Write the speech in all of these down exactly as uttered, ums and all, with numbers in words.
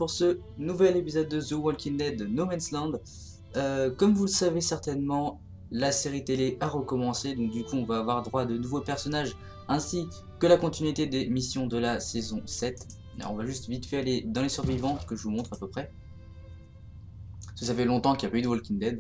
pour ce nouvel épisode de The Walking Dead No Man's Land. Euh, comme vous le savez certainement, la série télé a recommencé, donc du coup on va avoir droit à de nouveaux personnages ainsi que la continuité des missions de la saison sept. Alors on va juste vite fait aller dans les survivants que je vous montre à peu près. Parce que ça fait longtemps qu'il n'y a pas eu de Walking Dead.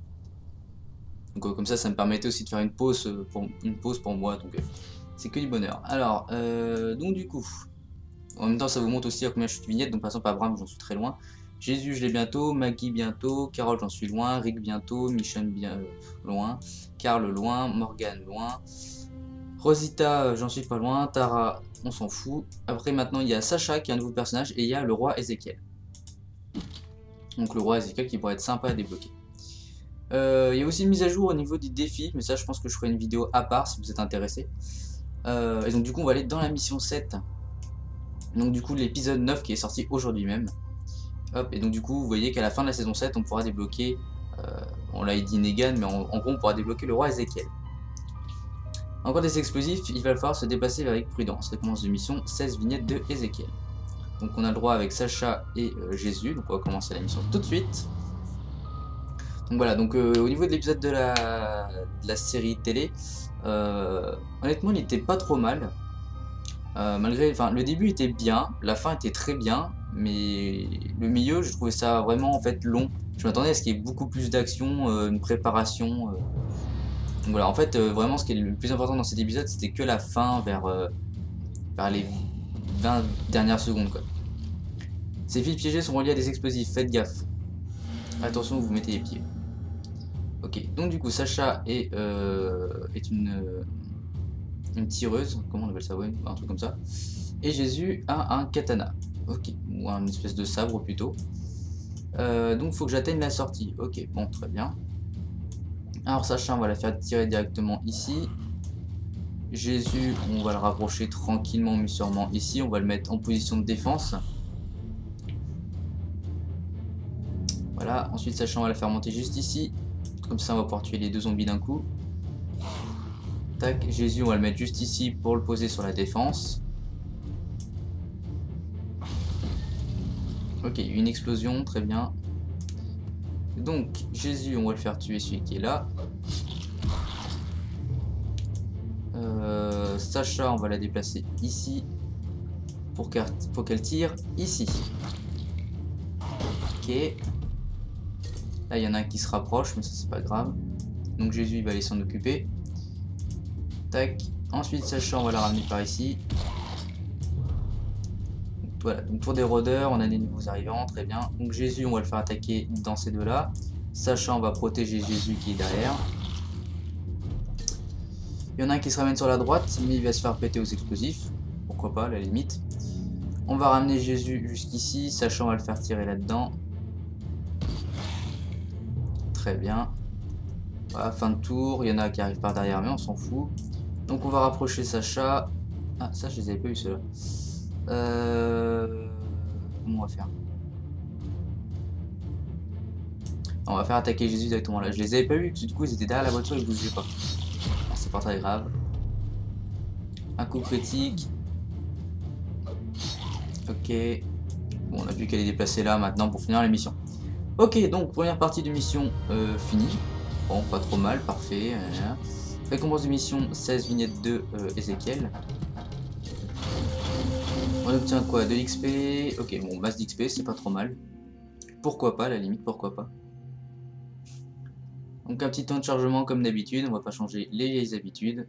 Donc euh, comme ça, ça me permettait aussi de faire une pause pour, une pause pour moi, donc euh, c'est que du bonheur. Alors, euh, donc du coup... En même temps, ça vous montre aussi à combien je suis de vignettes. Donc, par exemple, Abraham, j'en suis très loin. Jésus, je l'ai bientôt. Maggie, bientôt. Carole, j'en suis loin. Rick, bientôt. Michonne, bien euh, loin. Carl, loin. Morgan, loin. Rosita, j'en suis pas loin. Tara, on s'en fout. Après, maintenant, il y a Sacha qui est un nouveau personnage. Et il y a le roi Ézéchiel. Donc, le roi Ézéchiel qui pourrait être sympa à débloquer. Euh, il y a aussi une mise à jour au niveau des défis. Mais ça, je pense que je ferai une vidéo à part si vous êtes intéressé. Euh, et donc, du coup, on va aller dans la mission sept. Donc du coup l'épisode neuf qui est sorti aujourd'hui même. Hop, et donc du coup vous voyez qu'à la fin de la saison sept on pourra débloquer, euh, on l'a dit Negan, mais en, en gros on pourra débloquer le roi Ézéchiel. Encore des explosifs, il va falloir se déplacer avec prudence. Récompense de mission, seize vignettes de Ézéchiel. Donc on a le droit avec Sacha et euh, Jésus, donc on va commencer la mission tout de suite. Donc voilà, donc euh, au niveau de l'épisode de la, de la série télé, euh, honnêtement il n'était pas trop mal. Euh, malgré, enfin, le début était bien, la fin était très bien, mais le milieu, je trouvais ça vraiment en fait long. Je m'attendais à ce qu'il y ait beaucoup plus d'action, euh, une préparation. Euh. Donc voilà, en fait, euh, vraiment, ce qui est le plus important dans cet épisode, c'était que la fin, vers, euh, vers les vingt dernières secondes, quoi. Ces fils piégés sont reliés à des explosifs, faites gaffe. Attention où vous mettez les pieds. Ok, donc du coup, Sacha est, euh, est une... Euh, une tireuse, comment on appelle ça, ouais, un truc comme ça. Et Jésus a un katana, ok, ou un espèce de sabre plutôt. Euh, donc il faut que j'atteigne la sortie, ok, bon, très bien. Alors Sacha, on va la faire tirer directement ici. Jésus, on va le rapprocher tranquillement mais sûrement ici, on va le mettre en position de défense. Voilà, ensuite Sacha, on va la faire monter juste ici. Comme ça on va pouvoir tuer les deux zombies d'un coup. Tac, Jésus, on va le mettre juste ici pour le poser sur la défense. Ok, une explosion, très bien. Donc, Jésus, on va le faire tuer celui qui est là. Euh, Sacha, on va la déplacer ici pour qu'elle qu'elle tire ici. Ok. Là, il y en a un qui se rapproche, mais ça, c'est pas grave. Donc, Jésus, il va aller s'en occuper. Tac. Ensuite, Sacha, on va la ramener par ici. Voilà, donc pour des rôdeurs, on a des nouveaux arrivants, très bien. Donc Jésus, on va le faire attaquer dans ces deux-là. Sacha, on va protéger Jésus qui est derrière. Il y en a un qui se ramène sur la droite, mais il va se faire péter aux explosifs. Pourquoi pas, à la limite. On va ramener Jésus jusqu'ici. Sacha, on va le faire tirer là-dedans. Très bien. Voilà, fin de tour. Il y en a qui arrivent par derrière, mais on s'en fout. Donc on va rapprocher Sacha. Ah, ça, je les avais pas eu ceux-là. Euh... Comment on va faire? On va faire attaquer Jésus directement là. Je les avais pas eu, du coup ils étaient derrière la voiture, ils bougeaient pas. C'est pas très grave. Un coup critique. Ok. Bon, on a vu qu'elle est déplacée là maintenant pour finir la mission. Ok, donc première partie de mission euh, finie. Bon, pas trop mal, parfait. Récompense de mission, seize vignettes de euh, Ézéchiel. On obtient quoi? De l'X P. Ok, bon, masse d'X P, c'est pas trop mal. Pourquoi pas, à la limite, pourquoi pas. Donc un petit temps de chargement comme d'habitude, on va pas changer les vieilles habitudes.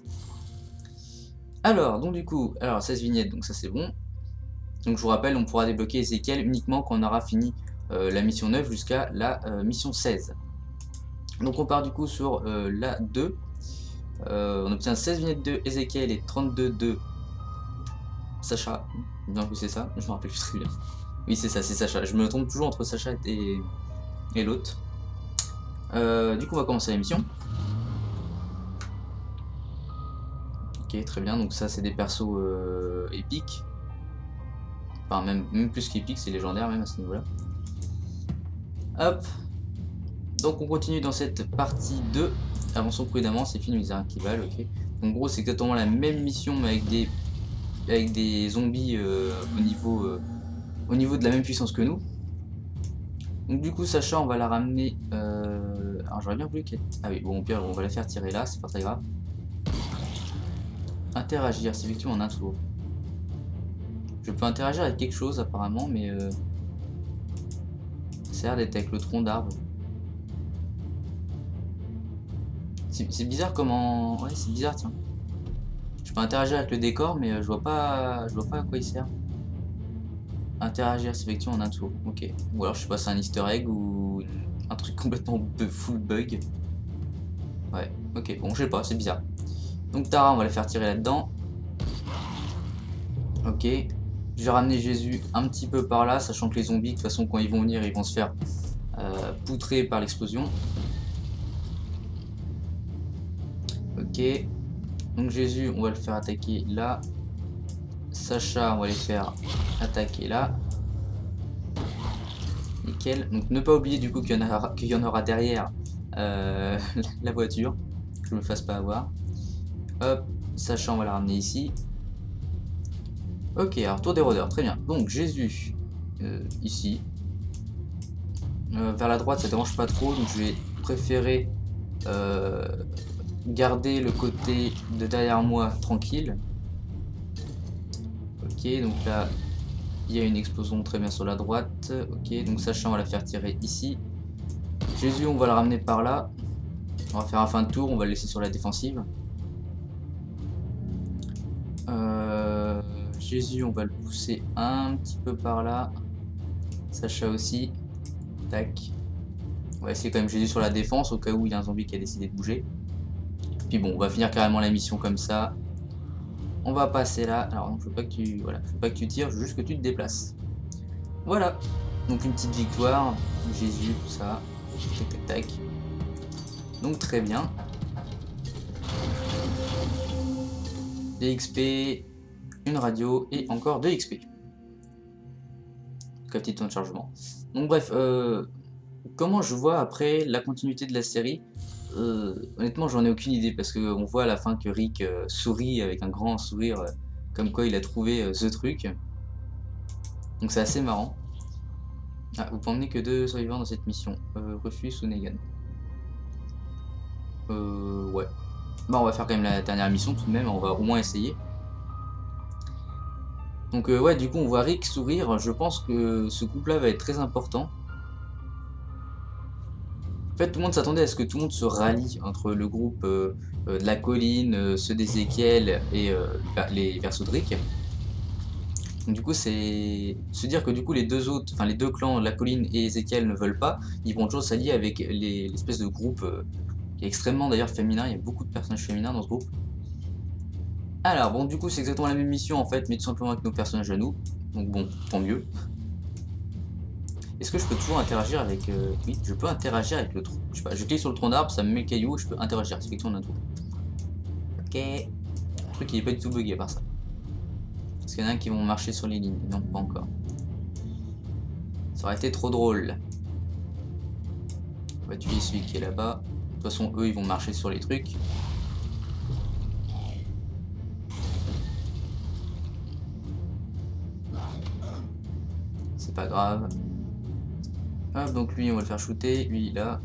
Alors, donc du coup, alors seize vignettes, donc ça c'est bon. Donc je vous rappelle, on pourra débloquer Ézéchiel uniquement quand on aura fini euh, la mission neuf jusqu'à la euh, mission seize. Donc on part du coup sur euh, la deux. Euh, on obtient seize vignettes de Ézéchiel et trente-deux de Sacha. Bien que c'est ça, je me rappelle plus très bien. Oui c'est ça, c'est Sacha. Je me trompe toujours entre Sacha et, et l'autre. Euh, du coup on va commencer la mission. Ok, très bien, donc ça c'est des persos euh, épiques. Enfin même, même plus qu'épiques, c'est légendaire même à ce niveau là. Hop. Donc on continue dans cette partie deux. Avançons prudemment, c'est film misère qui valent, ok. Donc en gros c'est exactement la même mission mais avec des avec des zombies euh, au niveau euh, au niveau de la même puissance que nous. Donc du coup Sacha on va la ramener, euh... alors j'aurais bien voulu qu'elle... Ah oui bon au pire on va la faire tirer là, c'est pas très grave. Interagir, c'est effectivement en un tour. Je peux interagir avec quelque chose apparemment mais euh... ça a l'air d'être avec le tronc d'arbre. C'est bizarre comment... Ouais c'est bizarre tiens. Je peux interagir avec le décor mais euh, je vois pas je vois pas à quoi il sert. Interagir, c'est effectivement en un tour. Ok. Ou alors je sais pas, c'est un easter egg ou un truc complètement full bug. Ouais, ok, bon, je sais pas, c'est bizarre. Donc Tara, on va la faire tirer là-dedans. Ok. Je vais ramener Jésus un petit peu par là, sachant que les zombies, de toute façon, quand ils vont venir, ils vont se faire euh, poutrer par l'explosion. Ok. Donc Jésus, on va le faire attaquer là. Sacha, on va les faire attaquer là. Nickel. Donc ne pas oublier du coup qu'il y, qu'il y en aura derrière euh, la voiture. Que je me fasse pas avoir. Hop, Sacha, on va la ramener ici. Ok, alors tour des rôdeurs, très bien. Donc Jésus, euh, ici. Euh, vers la droite, ça dérange pas trop, donc je vais préférer euh, garder le côté de derrière moi tranquille. Ok, donc là, il y a une explosion très bien sur la droite. Ok, donc Sacha, on va la faire tirer ici. Jésus, on va le ramener par là. On va faire un fin de tour, on va le laisser sur la défensive. Euh, Jésus, on va le pousser un petit peu par là. Sacha aussi. Tac. On va essayer quand même Jésus sur la défense au cas où il y a un zombie qui a décidé de bouger. Puis bon, on va finir carrément la mission comme ça. On va passer là. Alors non, je veux pas que tu, voilà, je veux pas que tu tires, je veux juste que tu te déplaces. Voilà. Donc une petite victoire. Jésus, tout ça. Tac, tac, tac. Donc très bien. Des X P, une radio et encore deux X P. Donc un petit temps de chargement. Donc bref, euh, comment je vois après la continuité de la série? Euh, honnêtement, j'en ai aucune idée parce qu'on voit à la fin que Rick euh, sourit avec un grand sourire, euh, comme quoi il a trouvé euh, ce truc. Donc c'est assez marrant. Ah, vous pouvez emmener que deux survivants dans cette mission. Euh, Rufus ou Negan. Euh, ouais. Bah, on va faire quand même la dernière mission tout de même, on va au moins essayer. Donc euh, ouais, du coup on voit Rick sourire, je pense que ce couple-là va être très important. En fait, tout le monde s'attendait à ce que tout le monde se rallie entre le groupe euh, euh, de la colline, euh, ceux d'Ezekiel et euh, les persos de Rick. Donc du coup, c'est se dire que du coup les deux autres, enfin les deux clans, la colline et Ezekiel ne veulent pas, ils vont toujours s'allier avec l'espèce de groupe euh, qui est extrêmement d'ailleurs féminin. Il y a beaucoup de personnages féminins dans ce groupe. Alors bon, du coup, c'est exactement la même mission en fait, mais tout simplement avec nos personnages à nous. Donc bon, tant mieux. Est-ce que je peux toujours interagir avec... Euh... Oui, je peux interagir avec le tronc. Je sais pas, je clique sur le tronc d'arbre, ça me met le caillou, je peux interagir. C'est effectivement un trou. Ok. Le truc il est pas du tout bugué à part ça. Est-ce qu'il y en a un qui vont marcher sur les lignes? Non, pas encore. Ça aurait été trop drôle. On va tuer celui qui est là-bas. De toute façon, eux, ils vont marcher sur les trucs. C'est pas grave. Hop, donc lui, on va le faire shooter. Lui, là.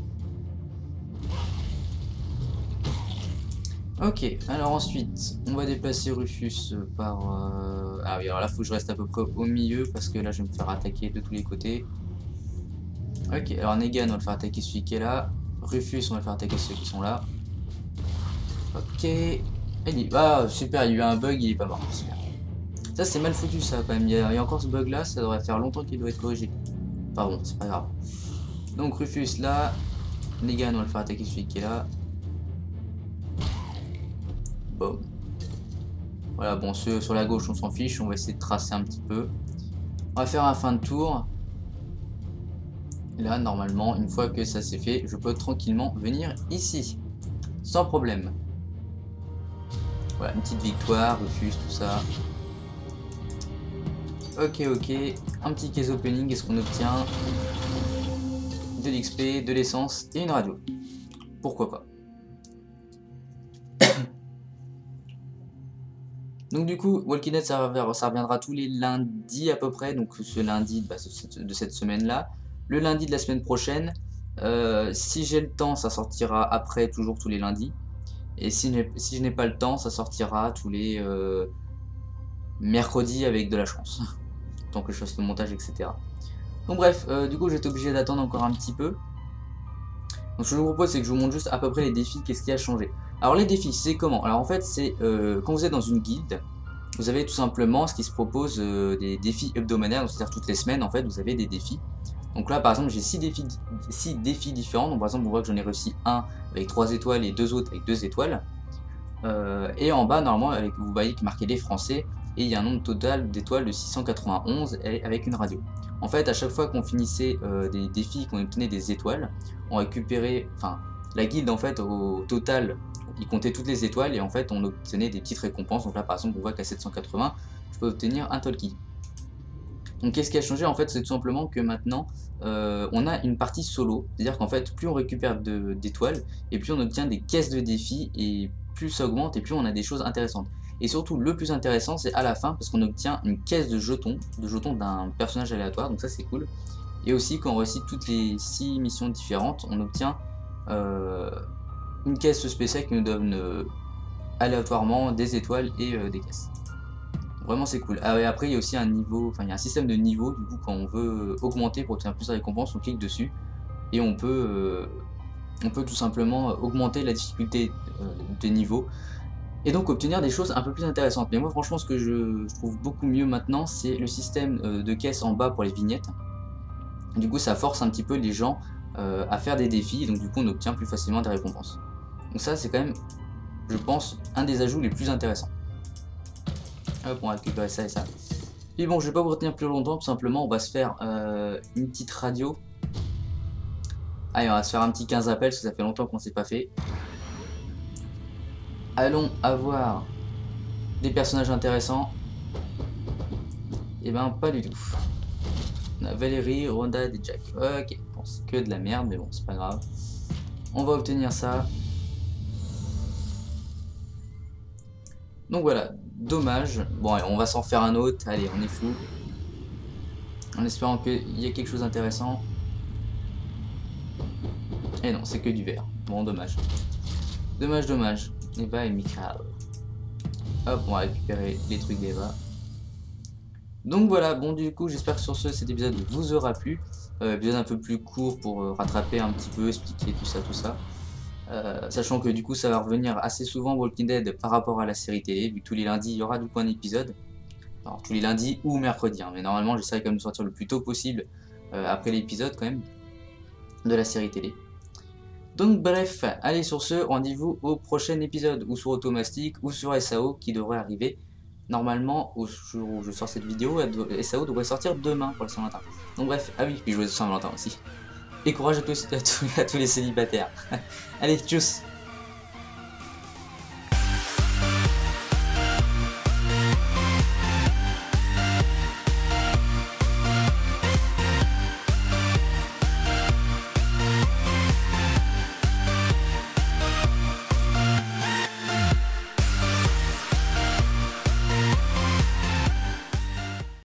Ok, alors ensuite, on va déplacer Rufus par... Euh... Ah oui, alors là, il faut que je reste à peu près au milieu, parce que là, je vais me faire attaquer de tous les côtés. Ok, alors Negan, on va le faire attaquer celui qui est là. Rufus, on va le faire attaquer ceux qui sont là. Ok. Il... Ah, super, il y a eu un bug, il est pas mort. Super. Ça, c'est mal foutu, ça, quand même. Il y, a... il y a encore ce bug-là, ça devrait faire longtemps qu'il doit être corrigé. Enfin bon, c'est pas grave. Donc Rufus, là. Negan, on va le faire attaquer celui qui est là. Bon. Voilà, bon, ceux sur la gauche, on s'en fiche. On va essayer de tracer un petit peu. On va faire un fin de tour. Là, normalement, une fois que ça c'est fait, je peux tranquillement venir ici. Sans problème. Voilà, une petite victoire, Rufus, tout ça. Ok, ok. Un petit case opening, qu'est-ce qu'on obtient? De l'X P, de l'essence et une radio. Pourquoi pas. Donc du coup, Walking Dead ça, ça reviendra tous les lundis à peu près, donc ce lundi bah, de cette semaine-là, le lundi de la semaine prochaine, euh, si j'ai le temps ça sortira après, toujours tous les lundis, et si, si je n'ai pas le temps ça sortira tous les euh, mercredis avec de la chance, tant que je fasse le montage, et cetera. Donc bref, euh, du coup j'étais obligé d'attendre encore un petit peu. Donc ce que je vous propose c'est que je vous montre juste à peu près les défis, qu'est-ce qui a changé. Alors les défis c'est comment? Alors en fait c'est euh, quand vous êtes dans une guilde, vous avez tout simplement ce qui se propose euh, des défis hebdomadaires, c'est-à-dire toutes les semaines en fait vous avez des défis. Donc là par exemple j'ai six défis, six défis différents, donc par exemple on voit que j'en ai réussi un avec trois étoiles et deux autres avec deux étoiles. Euh, et en bas normalement avec, vous voyez qu'il marquait les français et il y a un nombre total d'étoiles de six cent quatre-vingt-onze avec une radio. En fait à chaque fois qu'on finissait euh, des défis, qu'on obtenait des étoiles, on récupérait, enfin la guilde en fait au total il comptait toutes les étoiles et en fait on obtenait des petites récompenses. Donc là par exemple on voit qu'à sept cent quatre-vingts je peux obtenir un talkie. Donc qu'est-ce qui a changé en fait, c'est tout simplement que maintenant euh, on a une partie solo, c'est à dire qu'en fait plus on récupère d'étoiles et plus on obtient des caisses de défis et plus ça augmente et plus on a des choses intéressantes. Et surtout le plus intéressant c'est à la fin parce qu'on obtient une caisse de jetons, de jetons d'un personnage aléatoire, donc ça c'est cool. Et aussi quand on réussit toutes les six missions différentes, on obtient euh, une caisse spéciale qui nous donne euh, aléatoirement des étoiles et euh, des caisses. Vraiment c'est cool. Ah, et après il y a aussi un niveau, enfin il y a un système de niveau, du coup quand on veut augmenter pour obtenir plus de récompenses, on clique dessus et on peut, euh, on peut tout simplement augmenter la difficulté euh, de niveau et donc obtenir des choses un peu plus intéressantes. Mais moi franchement ce que je, je trouve beaucoup mieux maintenant c'est le système euh, de caisse en bas pour les vignettes. Du coup ça force un petit peu les gens euh, à faire des défis et donc du coup on obtient plus facilement des récompenses. Donc ça c'est quand même, je pense, un des ajouts les plus intéressants. Hop, on va récupérer ça et ça. Puis bon, je vais pas vous retenir plus longtemps, tout simplement, on va se faire euh, une petite radio. Allez, on va se faire un petit quinze appels, parce que ça fait longtemps qu'on s'est pas fait. Allons avoir des personnages intéressants. Et ben, pas du tout. On a Valérie, Rhonda et Jack. Ok, bon, c'est que de la merde, mais bon, c'est pas grave. On va obtenir ça. Donc voilà, dommage. Bon, allez, on va s'en faire un autre. Allez, on est fou. En espérant qu'il y ait quelque chose d'intéressant. Et non, c'est que du vert. Bon, dommage. Dommage, dommage. Eva et Michael. Hop, on va récupérer les trucs d'Eva. Donc voilà, bon du coup, j'espère que sur ce, cet épisode vous aura plu. Euh, épisode un peu plus court pour euh, rattraper un petit peu, expliquer tout ça, tout ça. Euh, sachant que du coup ça va revenir assez souvent Walking Dead par rapport à la série télé, vu que tous les lundis il y aura du coup un épisode. Alors tous les lundis ou mercredis, hein, mais normalement j'essaierai quand même de sortir le plus tôt possible euh, après l'épisode quand même de la série télé. Donc bref, allez sur ce, rendez-vous au prochain épisode, ou sur Automastic ou sur S A O qui devrait arriver. Normalement, au jour où je sors cette vidéo, S A O devrait sortir demain pour la Saint-Valentin. Donc bref, ah oui, puis jouer Saint-Valentin aussi. Et courage à tous, à tous, à tous les célibataires. Allez, tchuss!